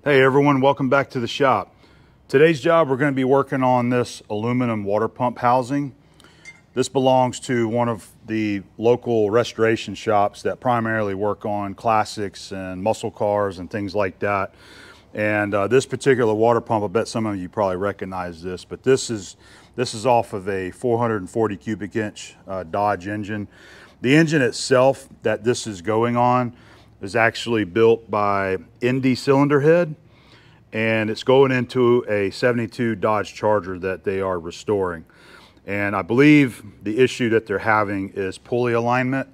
Hey everyone, welcome back to the shop. Today's job, we're going to be working on this aluminum water pump housing. This belongs to one of the local restoration shops that primarily work on classics and muscle cars and things like that. And this particular water pump, I bet some of you probably recognize this, but this is off of a 440 cubic inch Dodge engine. The engine itself that this is going on is actually built by Indy Cylinder Head, and it's going into a 72 Dodge Charger that they are restoring. And I believe the issue that they're having is pulley alignment,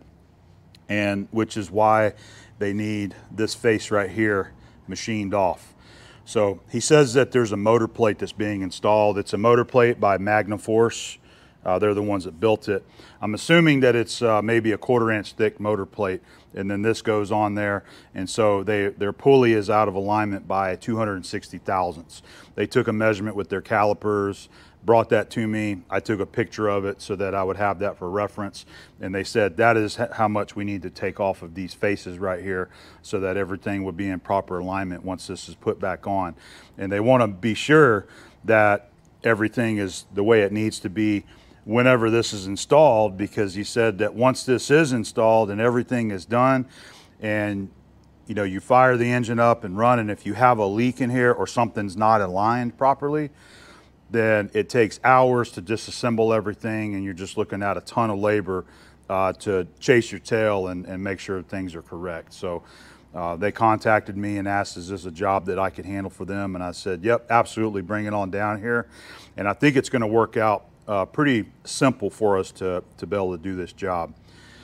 and which is why they need this face right here machined off. So he says that there's a motor plate that's being installed. It's a motor plate by Magnaforce. They're the ones that built it. I'm assuming that it's maybe a 1/4 inch thick motor plate, and then this goes on there, and so their pulley is out of alignment by 260 thousandths. They took a measurement with their calipers, brought that to me. I took a picture of it so that I would have that for reference, and they said that is how much we need to take off of these faces right here so that everything would be in proper alignment once this is put back on. And they want to be sure that everything is the way it needs to be whenever this is installed, because he said that once this is installed and everything is done and you fire the engine up and run, and if you have a leak in here or something's not aligned properly, then it takes hours to disassemble everything, and you're just looking at a ton of labor to chase your tail and make sure things are correct. So they contacted me and asked, is this a job that I could handle for them? And I said, yep, absolutely, bring it on down here. And I think it's going to work out pretty simple for us to be able to do this job.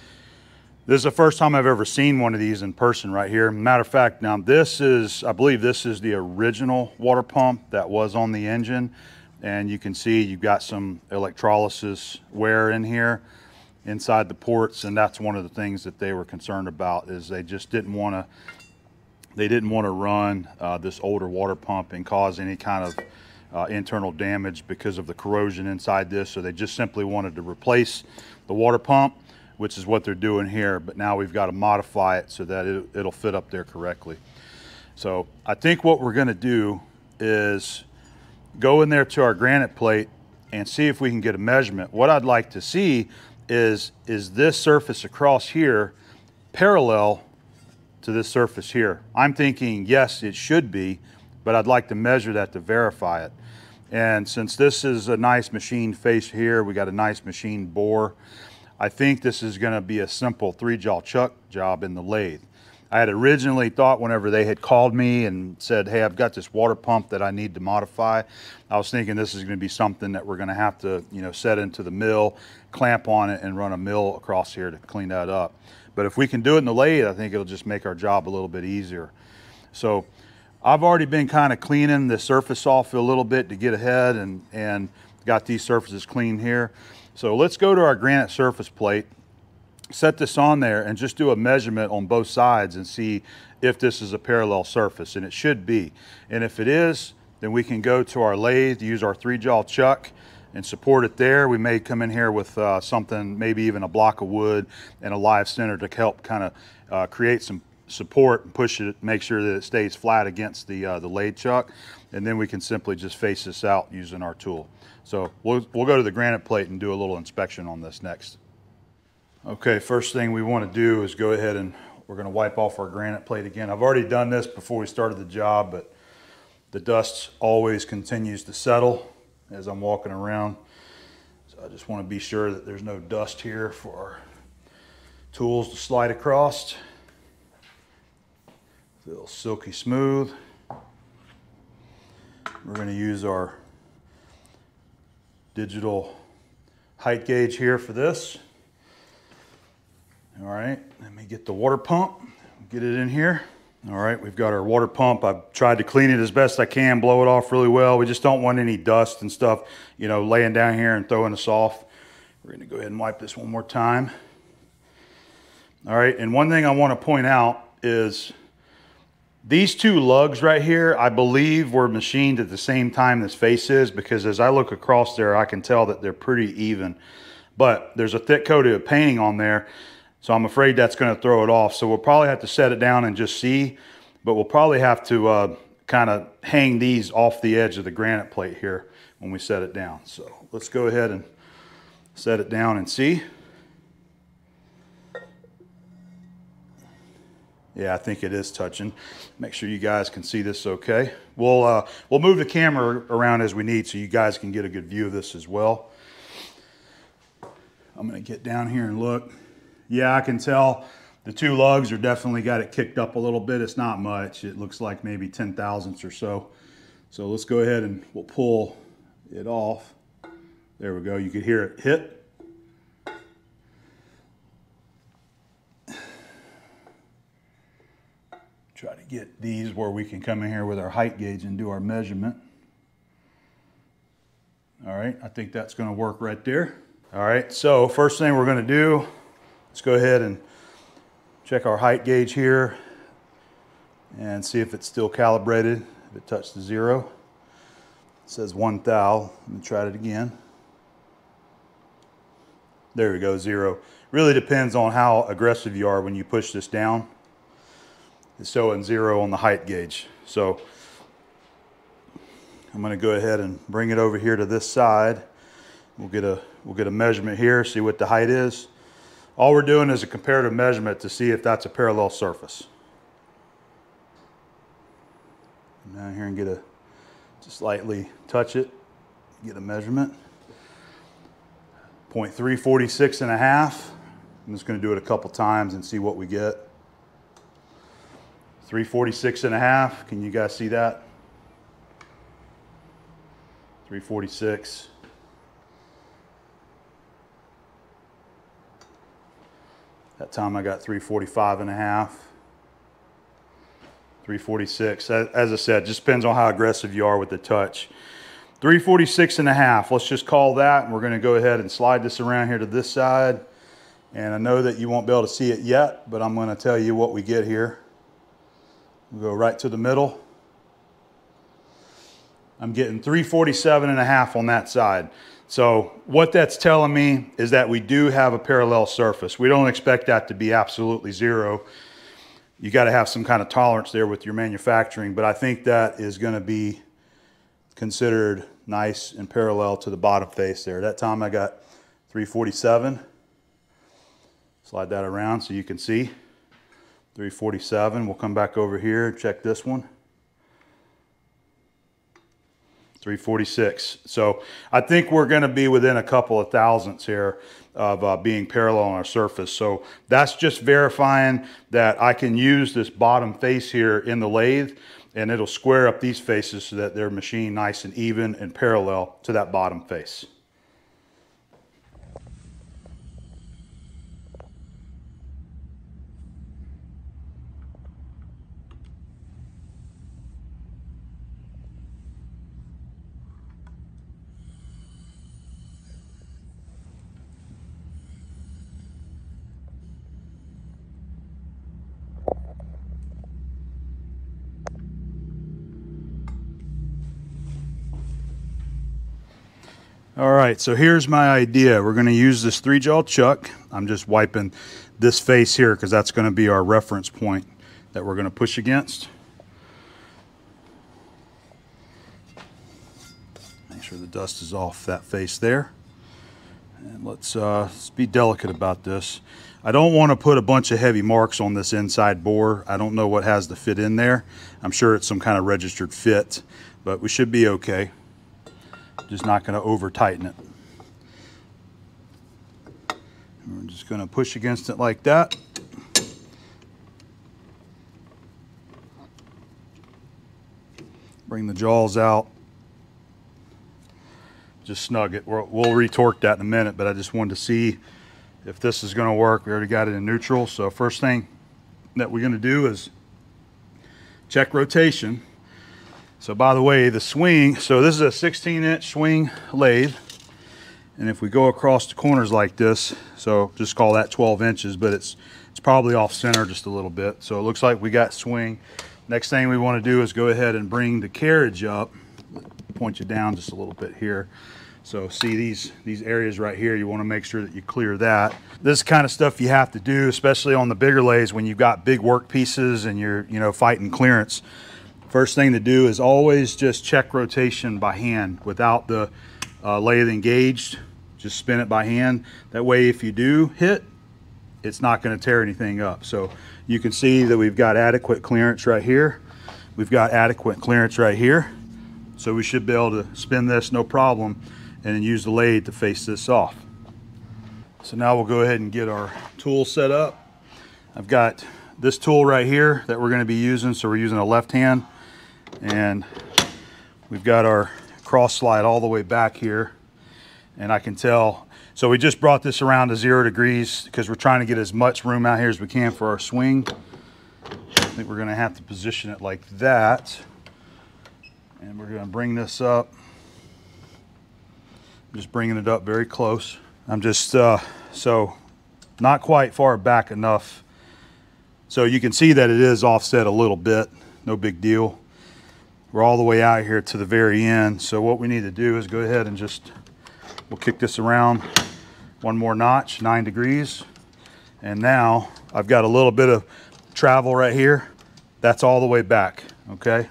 This is the first time I've ever seen one of these in person right here. Matter of fact, now I believe this is the original water pump that was on the engine. And you can see you've got some electrolysis wear in here inside the ports, and that's one of the things that they were concerned about, is they just didn't want to run this older water pump and cause any kind of internal damage because of the corrosion inside this. So they just simply wanted to replace the water pump, which is what they're doing here, but now we've got to modify it so that it'll fit up there correctly. So I think what we're going to do is go in there to our granite plate and see if we can get a measurement. What I'd like to see is this surface across here parallel to this surface here? I'm thinking yes, it should be, but I'd like to measure that to verify it. And since this is a nice machined face here, we got a nice machined bore, I think this is going to be a simple 3-jaw chuck job in the lathe. I had originally thought, whenever they had called me and said, hey, I've got this water pump that I need to modify, I was thinking this is going to be something that we're going to have to set into the mill, clamp on it, and run a mill across here to clean that up. But if we can do it in the lathe, I think it'll just make our job a little bit easier. So I've already been kind of cleaning the surface off a little bit to get ahead, and got these surfaces clean here. So let's go to our granite surface plate, set this on there, and just do a measurement on both sides and see if this is a parallel surface, and it should be. And if it is, then we can go to our lathe, use our 3-jaw chuck and support it there. We may come in here with something, maybe even a block of wood and a live center to help kind of create some support and push it, make sure that it stays flat against the lathe chuck, and then we can simply just face this out using our tool. So we'll go to the granite plate and do a little inspection on this next. Okay, first thing we want to do is go ahead and we're going to wipe off our granite plate again. I've already done this before we started the job, but the dust always continues to settle as I'm walking around. So I just want to be sure that there's no dust here for our tools to slide across. Feel silky smooth. We're going to use our digital height gauge here for this. All right, let me get the water pump, get it in here. All right, we've got our water pump. I've tried to clean it as best I can, blow it off really well. We just don't want any dust and stuff, laying down here and throwing us off. We're gonna go ahead and wipe this one more time. All right, and one thing I want to point out is these two lugs right here, I believe were machined at the same time this face is, because as I look across there, I can tell that they're pretty even. But there's a thick coat of painting on there, so I'm afraid that's going to throw it off. So we'll probably have to set it down and just see, but we'll probably have to kind of hang these off the edge of the granite plate here when we set it down. So let's go ahead and set it down and see. Yeah, I think it is touching. Make sure you guys can see this okay. We'll move the camera around as we need so you guys can get a good view of this as well. I'm gonna get down here and look. Yeah, I can tell the two lugs are definitely got it kicked up a little bit. It's not much. It looks like maybe 10 thousandths or so. So let's go ahead and we'll pull it off. There we go. You could hear it hit. Try to get these where we can come in here with our height gauge and do our measurement. All right, I think that's going to work right there. All right, so first thing we're going to do, let's go ahead and check our height gauge here and see if it's still calibrated. If it touched the 0, it says 1 thou. Let me try it again. There we go, 0. Really depends on how aggressive you are when you push this down. It's showing 0 on the height gauge. So I'm going to go ahead and bring it over here to this side. We'll get a measurement here, see what the height is. All we're doing is a comparative measurement to see if that's a parallel surface. Come down here and just lightly touch it, get a measurement. 0.346 and a half. I'm just going to do it a couple times and see what we get. 346 and a half. Can you guys see that? 346. That time I got 345 and a half. 346. As I said, just depends on how aggressive you are with the touch. 346 and a half. Let's just call that. And we're going to go ahead and slide this around here to this side. And I know that you won't be able to see it yet, but I'm going to tell you what we get here. We'll go right to the middle. I'm getting 347 and a half on that side. So what that's telling me is that we do have a parallel surface. We don't expect that to be absolutely 0. You got to have some kind of tolerance there with your manufacturing, but I think that is going to be considered nice and parallel to the bottom face there. That time I got 347. Slide that around so you can see. 347. We'll come back over here and check this one. 346. So I think we're going to be within a couple of thousandths here of being parallel on our surface. So that's just verifying that I can use this bottom face here in the lathe and it'll square up these faces so that they're machined nice and even and parallel to that bottom face. All right, so here's my idea. We're going to use this 3-jaw chuck. I'm just wiping this face here because that's going to be our reference point that we're going to push against. Make sure the dust is off that face there. And let's be delicate about this. I don't want to put a bunch of heavy marks on this inside bore. I don't know what has the fit in there. I'm sure it's some kind of registered fit, but we should be okay. Just not going to over tighten it. And we're just going to push against it like that. Bring the jaws out. Just snug it. We'll retorque that in a minute, but I just wanted to see if this is going to work. We already got it in neutral. So first thing that we're going to do is check rotation. So by the way, the swing, so this is a 16-inch swing lathe. And if we go across the corners like this, so just call that 12 inches, but it's probably off center just a little bit. So it looks like we got swing. Next thing we want to do is go ahead and bring the carriage up. Point you down just a little bit here. So see these areas right here, you want to make sure that you clear that. This is kind of stuff you have to do, especially on the bigger lathes when you've got big work pieces and you're fighting clearance. First thing to do is always just check rotation by hand without the lathe engaged. Just spin it by hand. That way if you do hit, it's not going to tear anything up. So you can see that we've got adequate clearance right here. We've got adequate clearance right here. So we should be able to spin this no problem and then use the lathe to face this off. So now we'll go ahead and get our tool set up. I've got this tool right here that we're going to be using. So we're using a left hand, and we've got our cross slide all the way back here. And I can tell, so we just brought this around to 0 degrees because we're trying to get as much room out here as we can for our swing. I think we're going to have to position it like that. And we're going to bring this up. I'm just bringing it up very close. I'm just, so not quite far back enough. So you can see that it is offset a little bit, no big deal. We're all the way out here to the very end. So what we need to do is go ahead and just, we'll kick this around one more notch, 9 degrees. And now I've got a little bit of travel right here. That's all the way back, okay?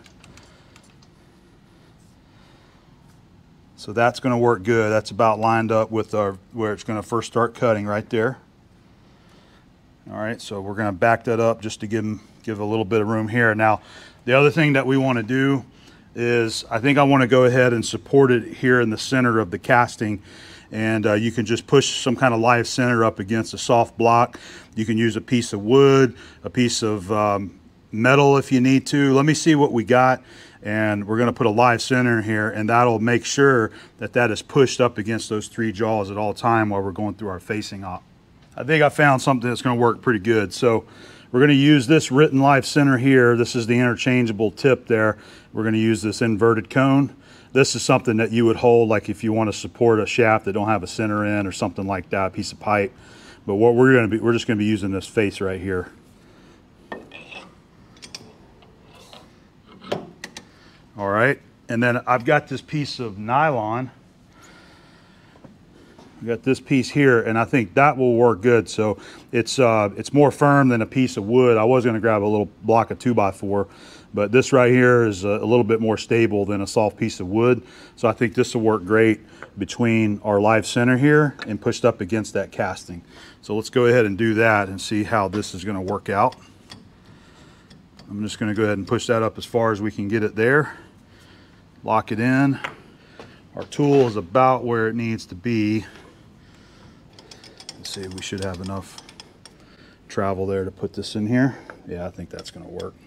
So that's gonna work good. That's about lined up with our, where it's gonna first start cutting right there. All right, so we're gonna back that up just to give a little bit of room here. Now, the other thing that we wanna do is, I think I wanna go ahead and support it here in the center of the casting. And you can just push some kind of live center up against a soft block. You can use a piece of wood, a piece of metal if you need to. Let me see what we got. And we're gonna put a live center here, and that'll make sure that that is pushed up against those 3 jaws at all time while we're going through our facing op. I think I found something that's gonna work pretty good. So we're gonna use this written live center here. This is the interchangeable tip there. We're gonna use this inverted cone. This is something that you would hold like if you want to support a shaft that don't have a center in or something like that, a piece of pipe. But what we're just gonna be using this face right here. All right, and then I've got this piece of nylon. I've got this piece here, and I think that will work good. So it's more firm than a piece of wood. I was gonna grab a little block of 2x4, but this right here is a little bit more stable than a soft piece of wood. So I think this will work great between our live center here and pushed up against that casting. So let's go ahead and do that and see how this is gonna work out. I'm just gonna go ahead and push that up as far as we can get it there. Lock it in. Our tool is about where it needs to be. Let's see, we should have enough travel there to put this in here. Yeah, I think that's gonna work.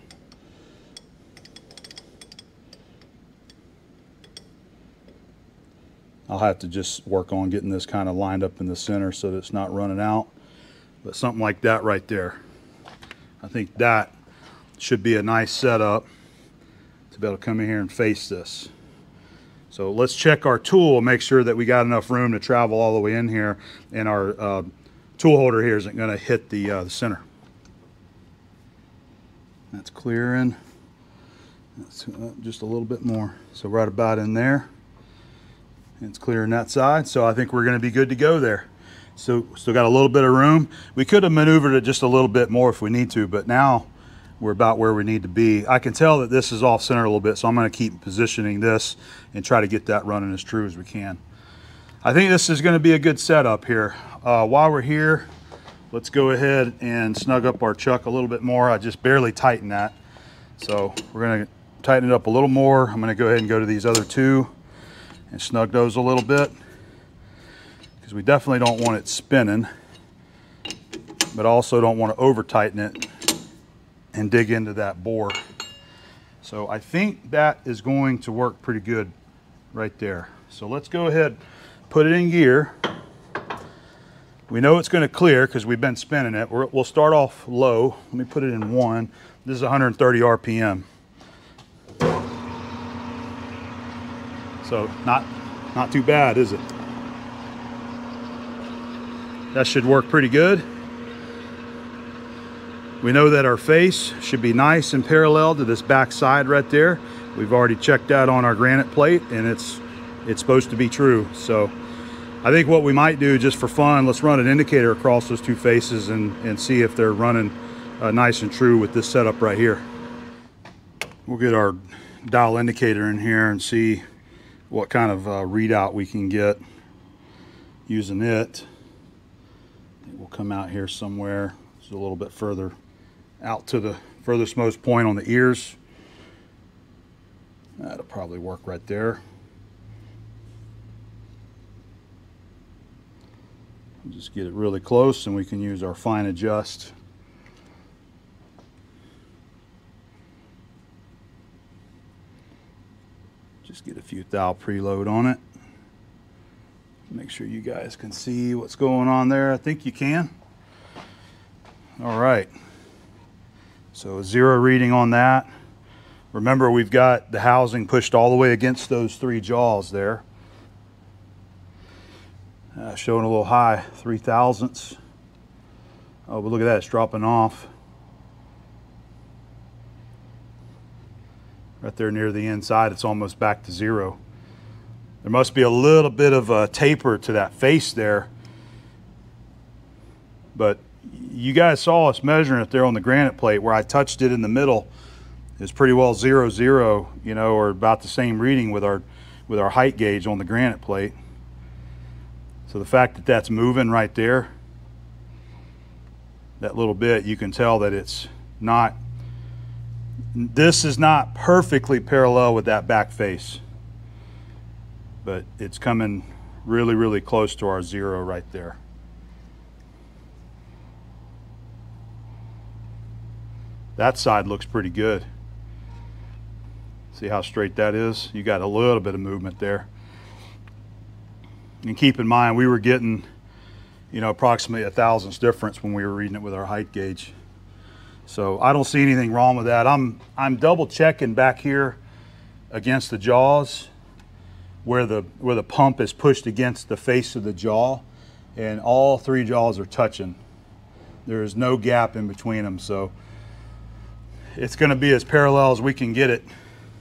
I'll have to just work on getting this kind of lined up in the center so that it's not running out. But something like that right there. I think that should be a nice setup to be able to come in here and face this. So let's check our tool, make sure that we got enough room to travel all the way in here, and our tool holder here isn't going to hit the center. That's clearing. That's just a little bit more. So right about in there. It's clearing that side, so I think we're going to be good to go there. So still got a little bit of room. We could have maneuvered it just a little bit more if we need to, but now we're about where we need to be. I can tell that this is off center a little bit, so I'm going to keep positioning this and try to get that running as true as we can. I think this is going to be a good setup here. While we're here, let's go ahead and snug up our chuck a little bit more. I just barely tightened that, so we're going to tighten it up a little more. I'm going to go ahead and go to these other 2 and snug those a little bit, because we definitely don't want it spinning, but also don't want to over tighten it and dig into that bore. So I think that is going to work pretty good right there. So let's go ahead, put it in gear. We know it's going to clear because we've been spinning it. We'll start off low. Let me put it in 1. This is 130 RPM. So not too bad, is it? That should work pretty good. We know that our face should be nice and parallel to this back side right there. We've already checked that on our granite plate, and it's supposed to be true. So I think what we might do just for fun, let's run an indicator across those 2 faces and see if they're running nice and true with this setup right here. We'll get our dial indicator in here and see what kind of readout we can get using it. It will come out here somewhere. It's a little bit further out to the furthest most point on the ears. That'll probably work right there. Just get it really close and we can use our fine adjust. Just get a few thou preload on it. Make sure you guys can see what's going on there. I think you can. All right. So a 0 reading on that. Remember, we've got the housing pushed all the way against those 3 jaws there. Showing a little high, 3 thousandths. Oh, but look at that, it's dropping off. Right there near the inside, it's almost back to 0. There must be a little bit of a taper to that face there. But you guys saw us measuring it there on the granite plate where I touched it in the middle. It's pretty well 0, 0, you know, or about the same reading with our height gauge on the granite plate. So the fact that that's moving right there, that little bit, you can tell that it's not, this is not perfectly parallel with that back face, but it's coming really, really close to our 0 right there. That side looks pretty good. See how straight that is? You got a little bit of movement there. And keep in mind, we were getting, you know, approximately 1 thousandths difference when we were reading it with our height gauge. So I don't see anything wrong with that. I'm double checking back here against the jaws where the pump is pushed against the face of the jaw, and all 3 jaws are touching. There is no gap in between them, so it's going to be as parallel as we can get it.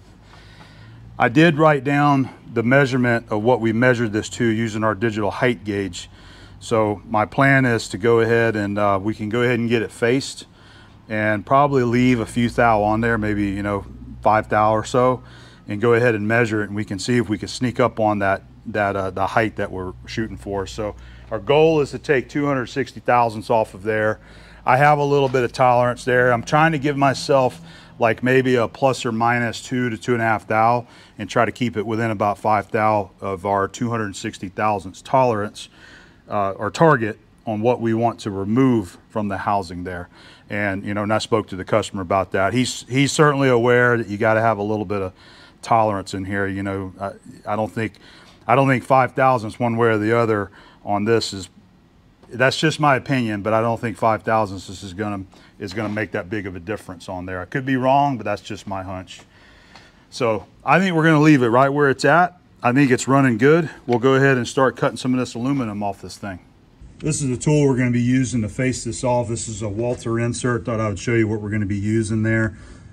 I did write down the measurement of what we measured this to using our digital height gauge. So my plan is to go ahead and we can go ahead and get it faced and probably leave a few thou on there, maybe, you know, 5 thou or so, and go ahead and measure it, and we can see if we can sneak up on the height that we're shooting for. So our goal is to take 260 thousandths off of there. I have a little bit of tolerance there. I'm trying to give myself like maybe a plus or minus 2 to 2.5 thou and try to keep it within about 5 thou of our 260 thousandths tolerance or target on what we want to remove from the housing there. And, you know, and I spoke to the customer about that. He's certainly aware that you got to have a little bit of tolerance in here. You know, I don't think 5 thousandths one way or the other on this is, that's just my opinion, but I don't think 5 thousandths is gonna make that big of a difference on there. I could be wrong, but that's just my hunch. So I think we're gonna leave it right where it's at. I think it's running good. We'll go ahead and start cutting some of this aluminum off this thing. This is the tool we're gonna be using to face this off. This is a Walther insert. Thought I would show you what we're gonna be using there.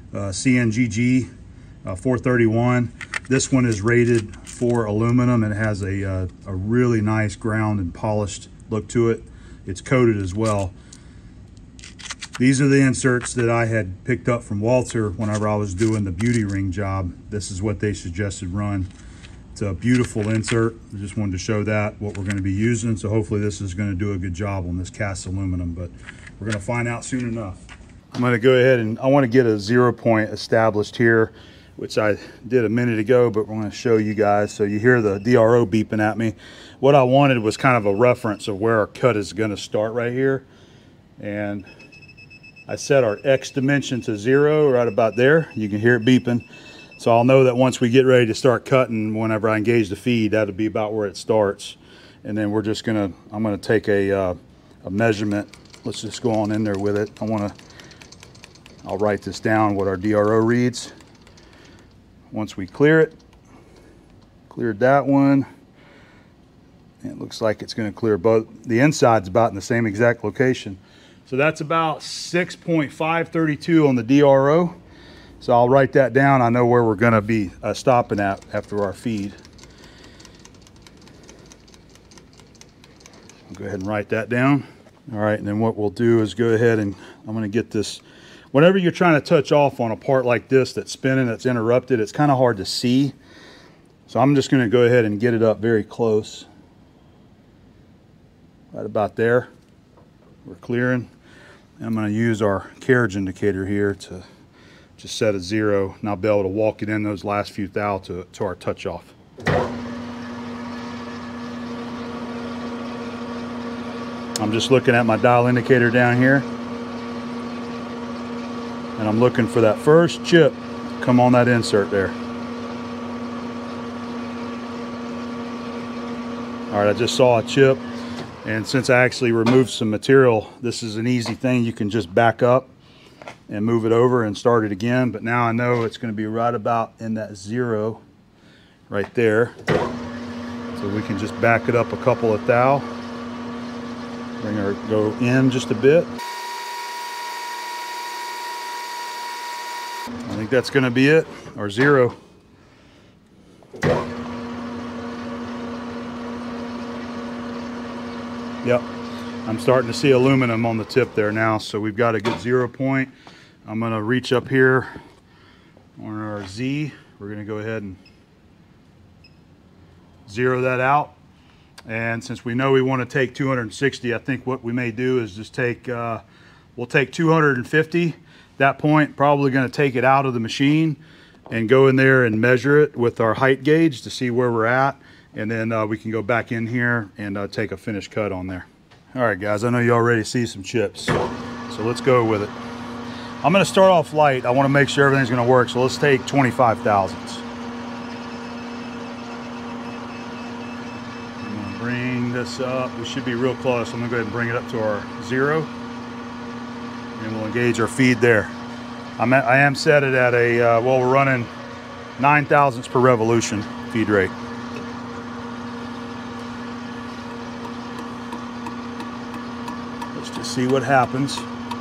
CNGG 431. This one is rated for aluminum and it has a really nice ground and polished look to it. It's coated as well. These are the inserts that I had picked up from Walther whenever I was doing the beauty ring job. This is what they suggested run. It's a beautiful insert. I just wanted to show that, what we're going to be using. So hopefully this is going to do a good job on this cast aluminum, but we're going to find out soon enough. I'm going to go ahead and I want to get a 0 point established here, which I did a minute ago, but we're going to show you guys. So you hear the DRO beeping at me. What I wanted was kind of a reference of where our cut is going to start right here. And I set our X dimension to 0 right about there. You can hear it beeping. So I'll know that once we get ready to start cutting, whenever I engage the feed, that'll be about where it starts. And then we're just gonna, I'm gonna take a measurement. Let's just go on in there with it. I'll write this down, what our DRO reads. Once we clear it, cleared that one. It looks like it's going to clear both. The inside's about in the same exact location. So that's about 6.532 on the DRO. So I'll write that down. I know where we're going to be stopping at after our feed. I'll go ahead and write that down. All right, and then what we'll do is go ahead and I'm going to get this. whenever you're trying to touch off on a part like this that's spinning, that's interrupted, it's kind of hard to see. So I'm just going to go ahead and get it up very close. Right about there. We're clearing. And I'm going to use our carriage indicator here to just set a 0, and I'll be able to walk it in those last few thou to our touch off. I'm just looking at my dial indicator down here, and I'm looking for that first chip to come on that insert there. All right, I just saw a chip, and since I actually removed some material, this is an easy thing. You can just back up and move it over and start it again. But now I know it's going to be right about in that 0 right there. So we can just back it up a couple of thou. Bring her, go in just a bit. I think that's going to be it, or 0. Yep, I'm starting to see aluminum on the tip there now, so we've got a good 0 point. I'm going to reach up here on our Z. We're going to go ahead and 0 that out. And since we know we want to take 260, I think what we may do is just take, we'll take 250. That point, probably going to take it out of the machine and go in there and measure it with our height gauge to see where we're at. And then we can go back in here and take a finished cut on there. All right, guys, I know you already see some chips, so let's go with it. I'm going to start off light. I want to make sure everything's going to work, so let's take 25 thousandths. I'm going to bring this up. We should be real close. I'm going to go ahead and bring it up to our 0, and we'll engage our feed there. I am set it at a, well, we're running 9 thousandths per revolution feed rate. Let's just see what happens.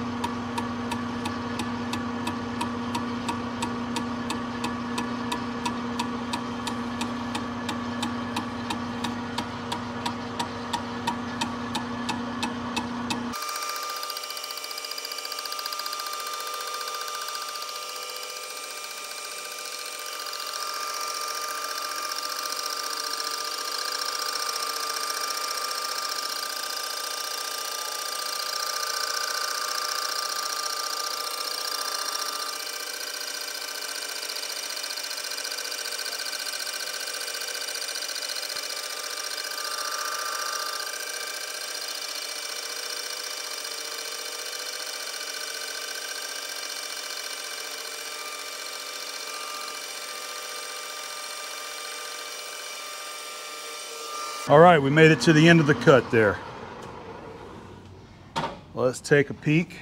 All right, we made it to the end of the cut there. Let's take a peek.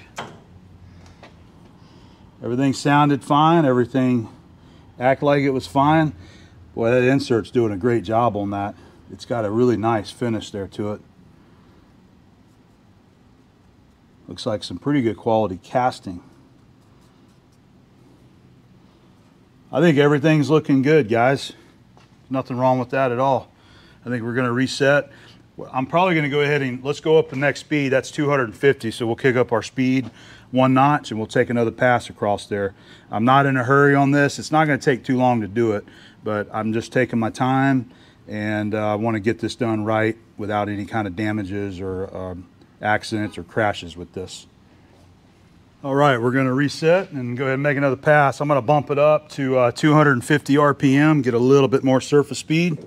Everything sounded fine. Everything acted like it was fine. Boy, that insert's doing a great job on that. It's got a really nice finish there to it. Looks like some pretty good quality casting. I think everything's looking good, guys. Nothing wrong with that at all. I think we're going to reset. I'm probably going to go ahead and let's go up the next speed. That's 250, so we'll kick up our speed 1 notch and we'll take another pass across there. I'm not in a hurry on this. It's not going to take too long to do it, but I'm just taking my time, and I want to get this done right without any kind of damages or accidents or crashes with this. All right, we're going to reset and go ahead and make another pass. I'm going to bump it up to 250 RPM, get a little bit more surface speed.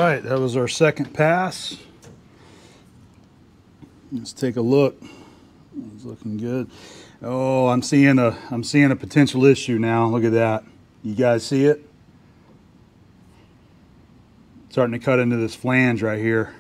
right, that was our second pass. Let's take a look. It's looking good. Oh, I'm seeing a potential issue now. Look at that. You guys see it? Starting to cut into this flange right here.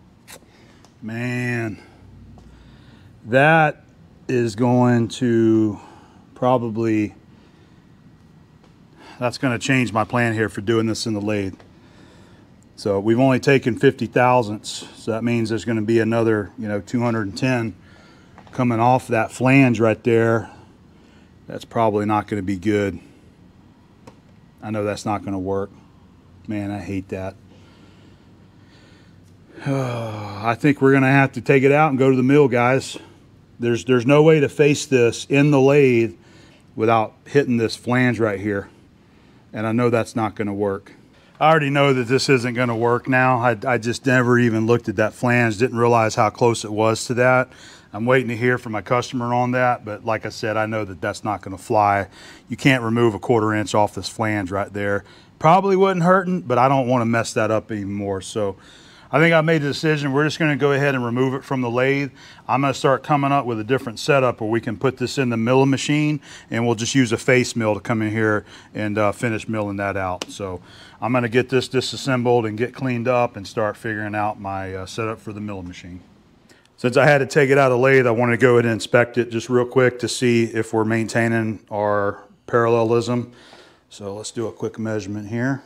Man, that is going to probably, that's going to change my plan here for doing this in the lathe. So we've only taken 50 thousandths, so that means there's going to be another, 210 coming off that flange right there. That's probably not going to be good. I know that's not going to work. Man, I hate that. I think we're going to have to take it out and go to the mill, guys. There's no way to face this in the lathe without hitting this flange right here. And I know that's not going to work. I already know that this isn't going to work now. I just never even looked at that flange, didn't realize how close it was to that. I'm waiting to hear from my customer on that, but like I said, I know that that's not going to fly. You can't remove a 1/4 inch off this flange right there. Probably wasn't hurting, but I don't want to mess that up anymore. So I think I made the decision. We're just going to go ahead and remove it from the lathe. I'm going to start coming up with a different setup where we can put this in the milling machine, and we'll just use a face mill to come in here and finish milling that out. So I'm going to get this disassembled and get cleaned up and start figuring out my setup for the milling machine. Since I had to take it out of the lathe, I wanted to go ahead and inspect it just real quick to see if we're maintaining our parallelism. So let's do a quick measurement here.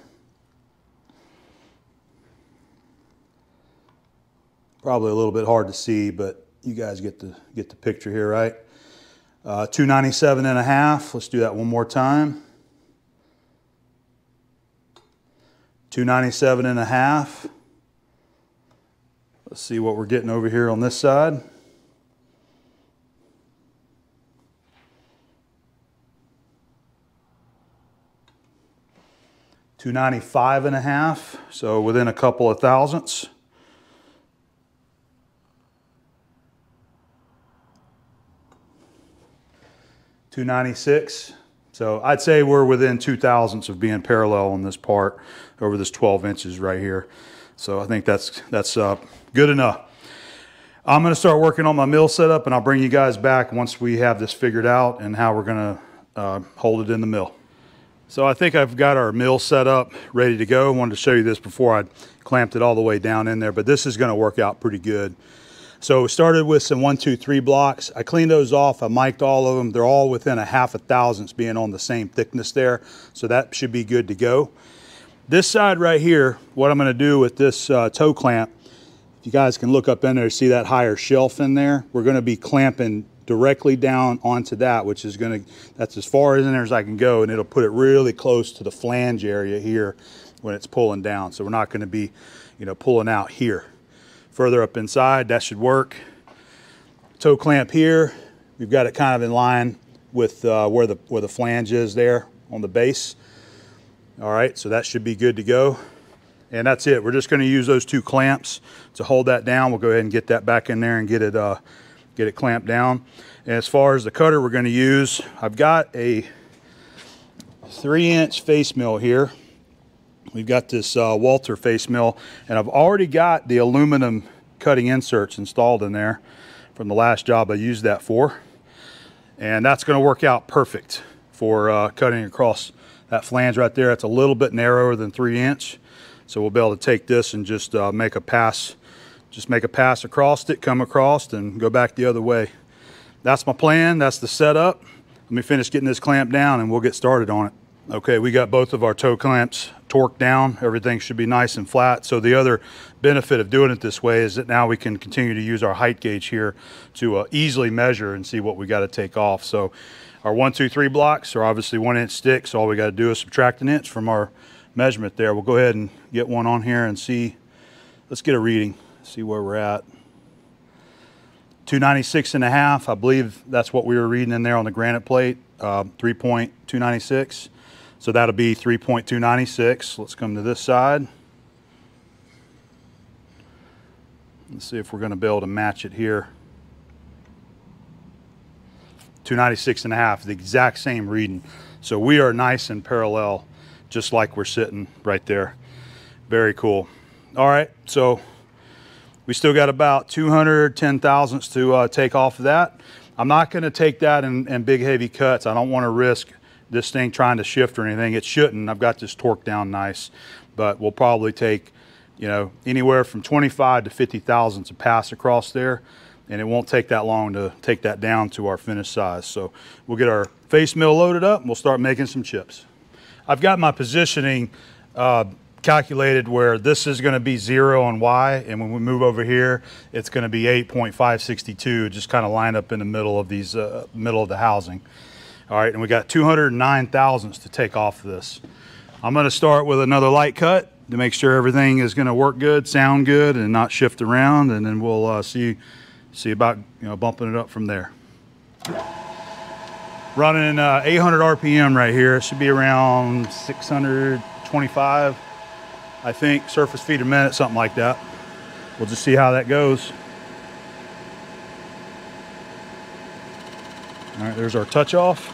Probably a little bit hard to see, but you guys get the picture here, right? 297.5. Let's do that one more time. 297.5. Let's see what we're getting over here on this side. $295.5. So within a couple of thousandths. $296. So I'd say we're within 2 thousandths of being parallel on this part over this 12 inches right here. So I think that's good enough. I'm going to start working on my mill setup, and I'll bring you guys back once we have this figured out and how we're going to hold it in the mill. So I think I've got our mill set up ready to go. I wanted to show you this before I clamped it all the way down in there, but this is going to work out pretty good. So we started with some 1, 2, 3 blocks. I cleaned those off. I mic'd all of them. They're all within a 1/2 thousandths being on the same thickness there. So that should be good to go. This side right here, what I'm going to do with this toe clamp, if you guys can look up in there, see that higher shelf in there? We're going to be clamping directly down onto that, which is going to, that's as far in there as I can go, and it'll put it really close to the flange area here when it's pulling down. So we're not going to be, pulling out here. Further up inside, that should work. Toe clamp here, we've got it kind of in line with where the flange is there on the base. All right, so that should be good to go. And that's it. We're just going to use those 2 clamps to hold that down. We'll go ahead and get that back in there and get it clamped down. And as far as the cutter we're going to use, I've got a 3-inch face mill here. We've got this Walter face mill, and I've already got the aluminum cutting inserts installed in there from the last job I used that for. And that's going to work out perfect for cutting across that flange right there. It's a little bit narrower than 3-inch. So we'll be able to take this and just make a pass across it, come across, and go back the other way. That's my plan. That's the setup. Let me finish getting this clamp down and we'll get started on it. Okay, we got both of our toe clamps torqued down. Everything should be nice and flat. So the other benefit of doing it this way is that now we can continue to use our height gauge here to easily measure and see what we got to take off. So our 1, 2, 3 blocks are obviously 1-inch sticks. So all we got to do is subtract an inch from our measurement there. We'll go ahead and get one on here and see. Let's get a reading, see where we're at. 296.5, I believe that's what we were reading in there on the granite plate, 3.296. So that'll be 3.296. Let's come to this side. Let's see if we're going to be able to match it here. 296.5, the exact same reading. So we are nice and parallel, just like we're sitting right there. Very cool. All right, so we still got about 210 thousandths to take off of that. I'm not gonna take that in big heavy cuts. I don't wanna risk this thing trying to shift or anything. It shouldn't. I've got this torqued down nice, but we'll probably take, you know, anywhere from 25 to 50 thousandths to pass across there, and it won't take that long to take that down to our finished size. So we'll get our face mill loaded up and we'll start making some chips. I've got my positioning calculated where this is going to be 0 on Y, and when we move over here, it's going to be 8.562, just kind of line up in the middle of these middle of the housing. All right, and we got 209 thousandths to take off of this. I'm going to start with another light cut to make sure everything is going to work good, sound good, and not shift around, and then we'll see about, you know, bumping it up from there. Running 800 RPM right here. It should be around 625, I think, surface feet a minute, something like that. We'll just see how that goes. All right, there's our touch off.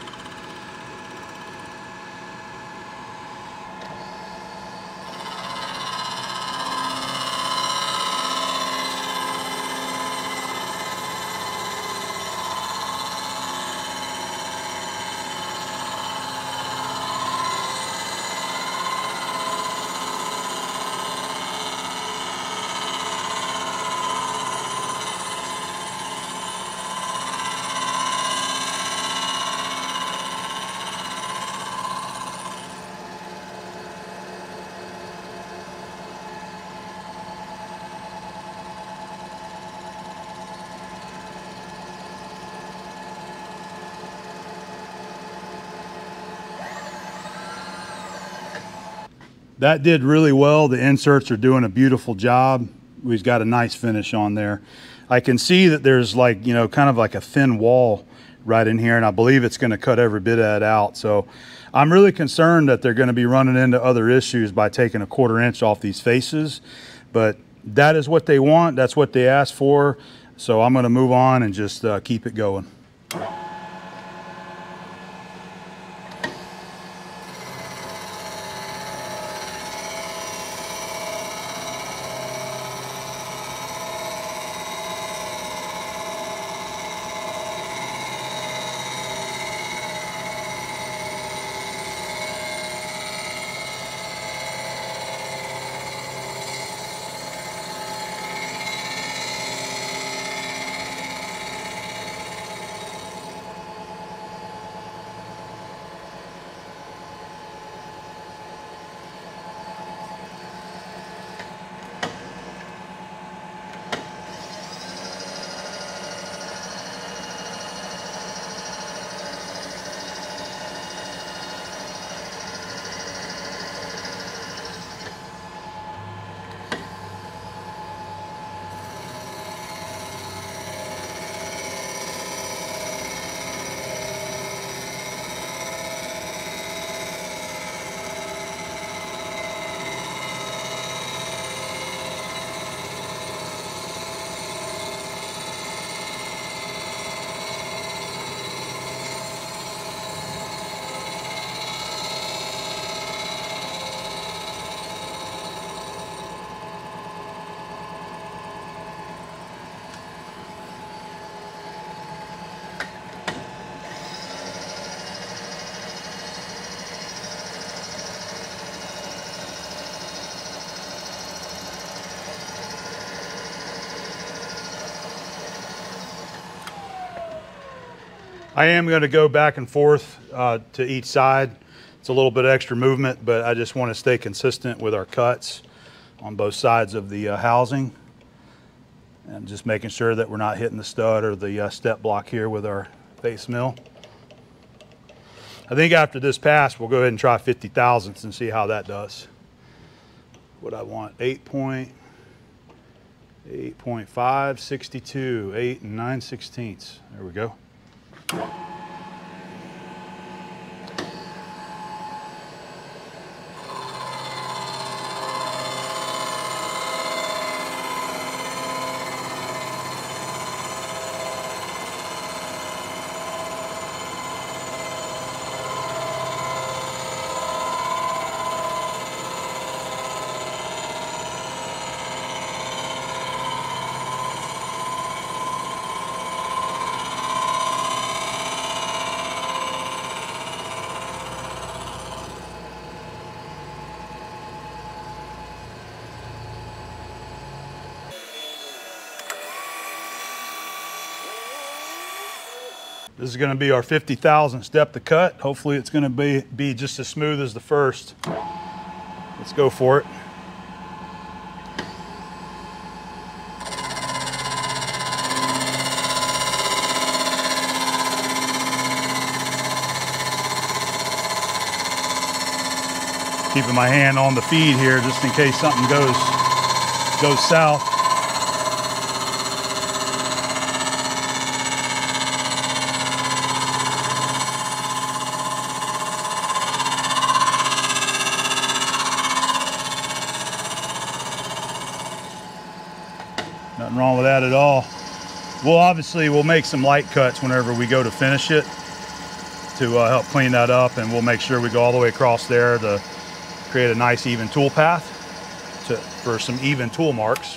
That did really well. The inserts are doing a beautiful job. We've got a nice finish on there. I can see that there's, like, you know, kind of like a thin wall right in here, and I believe it's going to cut every bit of that out. So I'm really concerned that they're going to be running into other issues by taking a 1/4 inch off these faces, but that is what they want. That's what they asked for. So I'm going to move on and just keep it going. I am going to go back and forth to each side. It's a little bit extra movement, but I just want to stay consistent with our cuts on both sides of the housing, and just making sure that we're not hitting the stud or the step block here with our face mill. I think after this pass, we'll go ahead and try 50 thousandths and see how that does. What I want, 8.562, 8 9/16. There we go. This is going to be our 50 thousandths depth of cut. Hopefully it's going to be just as smooth as the first. Let's go for it. Keeping my hand on the feed here just in case something goes south. Nothing wrong with that at all. We'll make some light cuts whenever we go to finish it to help clean that up, and we'll make sure we go all the way across there to create a nice even tool path for some even tool marks.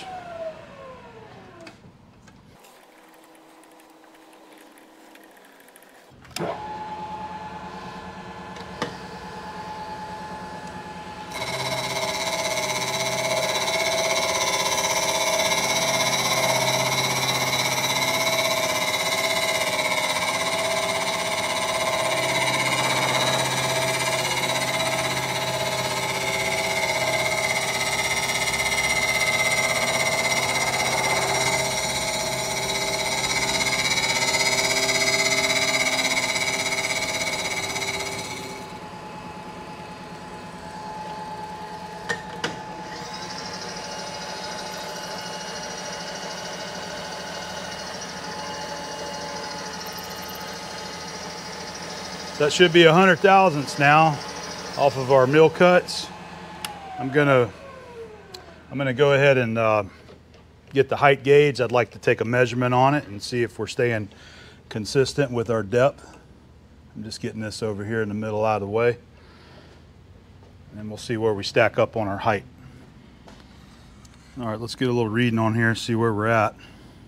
That should be 100 thousandths now off of our mill cuts. I'm gonna go ahead and get the height gauge. I'd like to take a measurement on it and see if we're staying consistent with our depth. I'm just getting this over here in the middle out of the way, and we'll see where we stack up on our height. All right, let's get a little reading on here and see where we're at.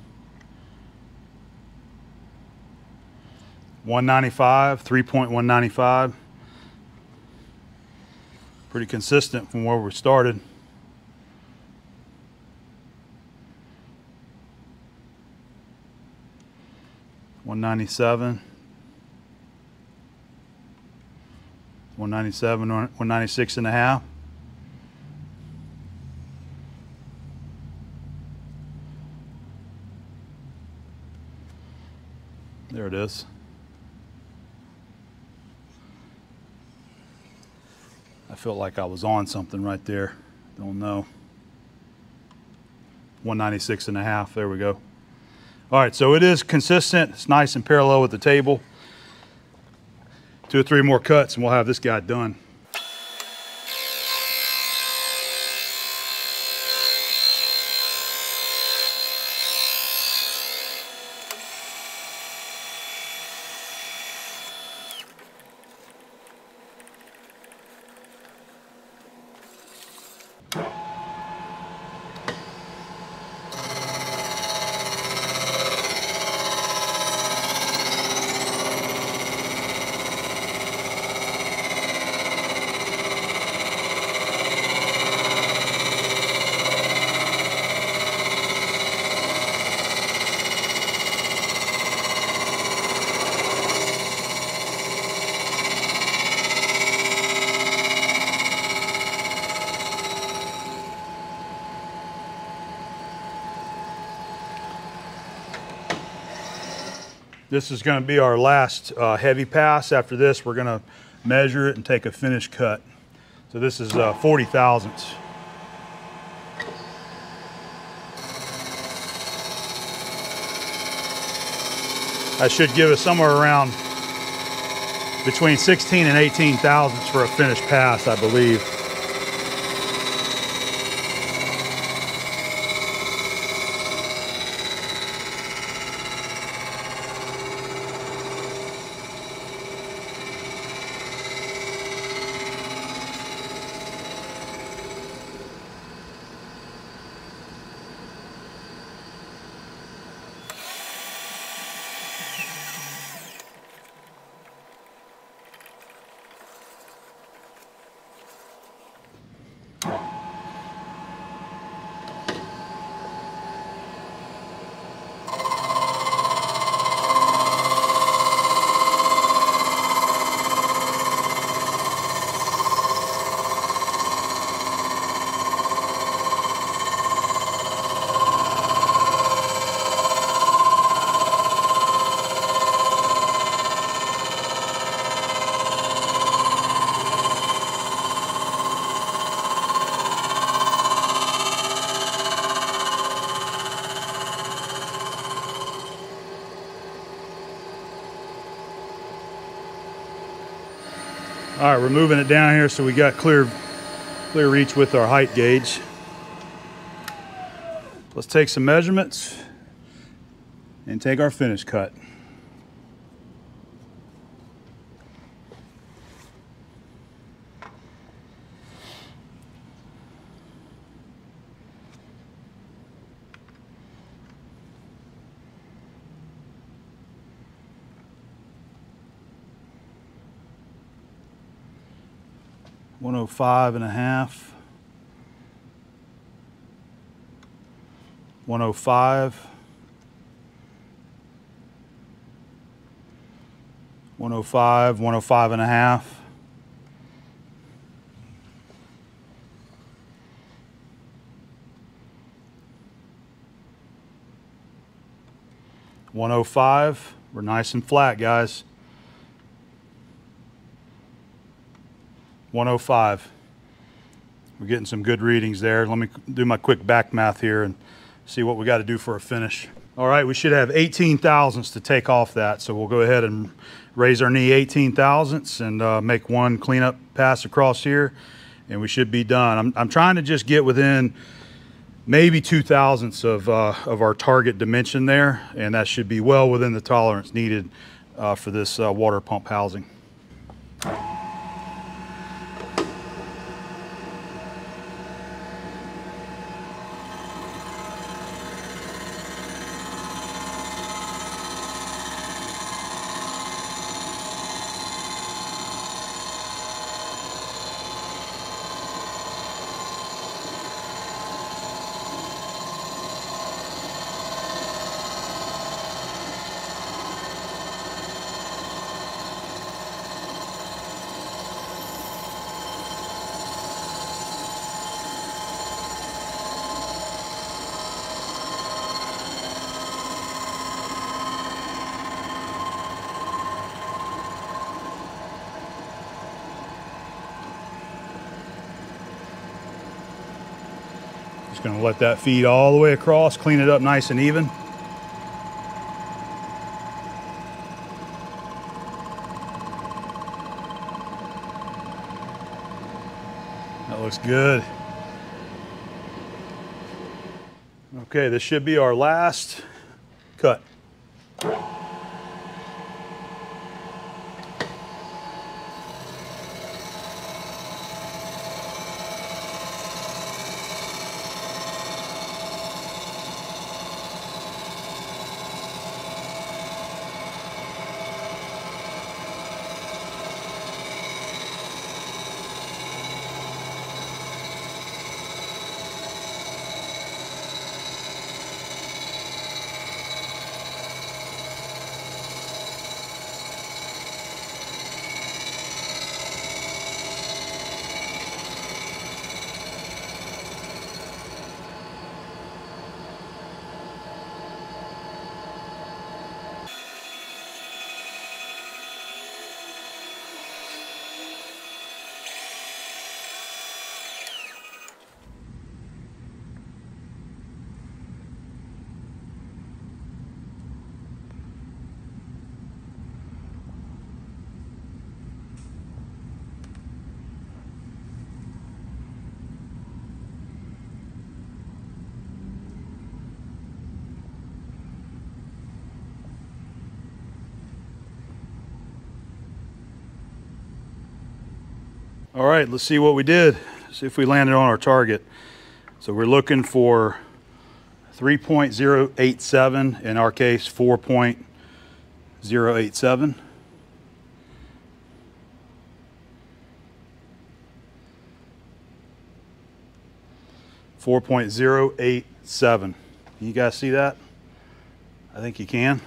195, 3.195. Pretty consistent from where we started. $197, 197, 196 and a half. There it is. I felt like I was on something right there. Don't know. 196 and a half. There we go. All right, so it is consistent. It's nice and parallel with the table. 2 or 3 more cuts and we'll have this guy done. This is going to be our last heavy pass. After this, we're going to measure it and take a finished cut. So this is 40 thousandths. That should give us somewhere around between 16 and 18 thousandths for a finished pass, I believe. All right, we're moving it down here so we got clear reach with our height gauge. Let's take some measurements and take our finish cut. $105.5, 105, 105, 105.5, 105. We're nice and flat, guys. 105. We're getting some good readings there. Let me do my quick back math here and see what we got to do for a finish. All right, we should have 18 thousandths to take off that. So we'll go ahead and raise our knee 18 thousandths and make one cleanup pass across here, and we should be done. I'm trying to just get within maybe 2 thousandths of our target dimension there, and that should be well within the tolerance needed for this water pump housing. Just gonna let that feed all the way across, clean it up nice and even. That looks good. Okay, this should be our last cut. All right, let's see what we did. See if we landed on our target. So we're looking for 3.087, in our case 4.087. .087. You guys see that? I think you can.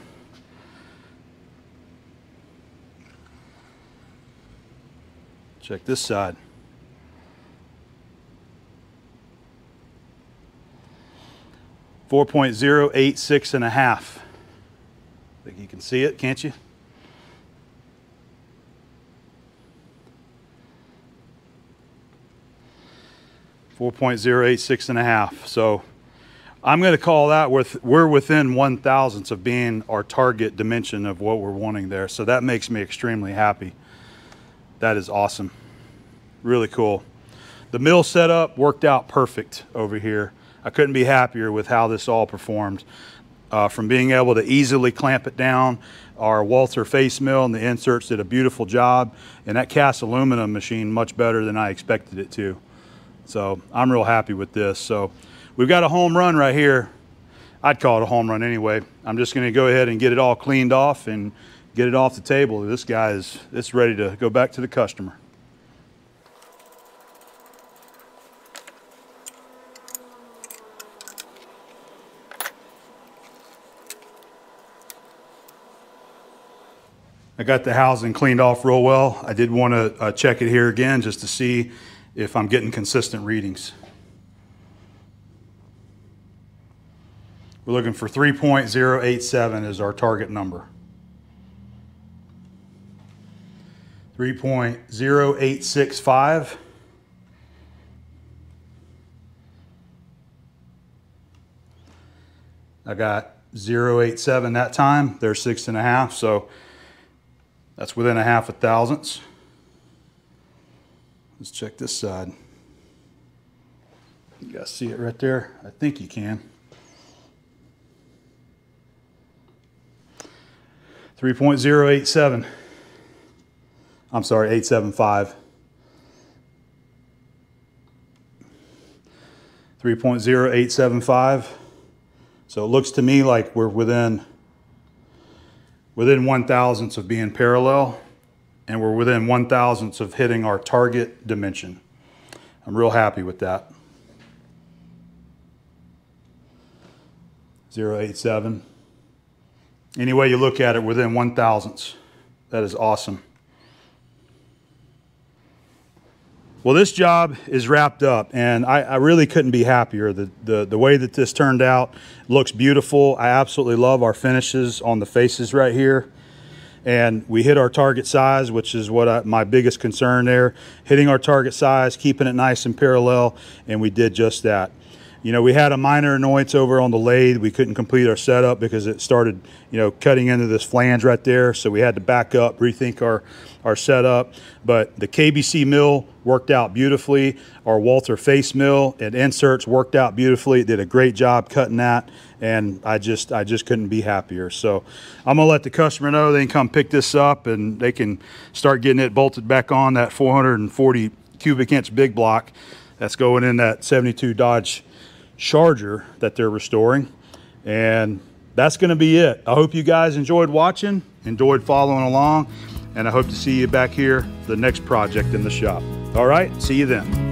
Check this side. .086.5. I think you can see it, can't you? .086.5. So I'm going to call that we're within 1/1000th of being our target dimension of what we're wanting there. So that makes me extremely happy. That is awesome. Really cool. The mill setup worked out perfect over here. I couldn't be happier with how this all performed. From being able to easily clamp it down, our Walther face mill and the inserts did a beautiful job, and that cast aluminum machine much better than I expected it to. So I'm real happy with this. So we've got a home run right here. I'd call it a home run anyway. I'm just gonna go ahead and get it all cleaned off and get it off the table. This guy it's ready to go back to the customer. I got the housing cleaned off real well. I did want to check it here again just to see if I'm getting consistent readings. We're looking for 3.087 is our target number. 3.0865. I got 0.87 that time. They're 6.5, so that's within a half a thousandths. Let's check this side. You guys see it right there? I think you can. 3.087. I'm sorry, 875. 3.0875. So it looks to me like we're within 1/1000th of being parallel, and we're within 1/1000th of hitting our target dimension. I'm real happy with that. 0.87. Any way you look at it, within 1/1000th. That is awesome. Well, this job is wrapped up, and I really couldn't be happier. The way that this turned out looks beautiful. I absolutely love our finishes on the faces right here. And we hit our target size, which is what my biggest concern there. Hitting our target size, keeping it nice and parallel, and we did just that. You know, we had a minor annoyance over on the lathe. We couldn't complete our setup because it started, you know, cutting into this flange right there. So we had to back up, rethink our setup. But the KBC mill worked out beautifully. Our Walther face mill and inserts worked out beautifully. It did a great job cutting that. And I just couldn't be happier. So I'm gonna let the customer know they can come pick this up and they can start getting it bolted back on that 440 cubic inch big block that's going in that 72 Dodge Charger that they're restoring. And that's going to be it. I hope you guys enjoyed watching, enjoyed following along, and I hope to see you back here the next project in the shop. All right, see you then.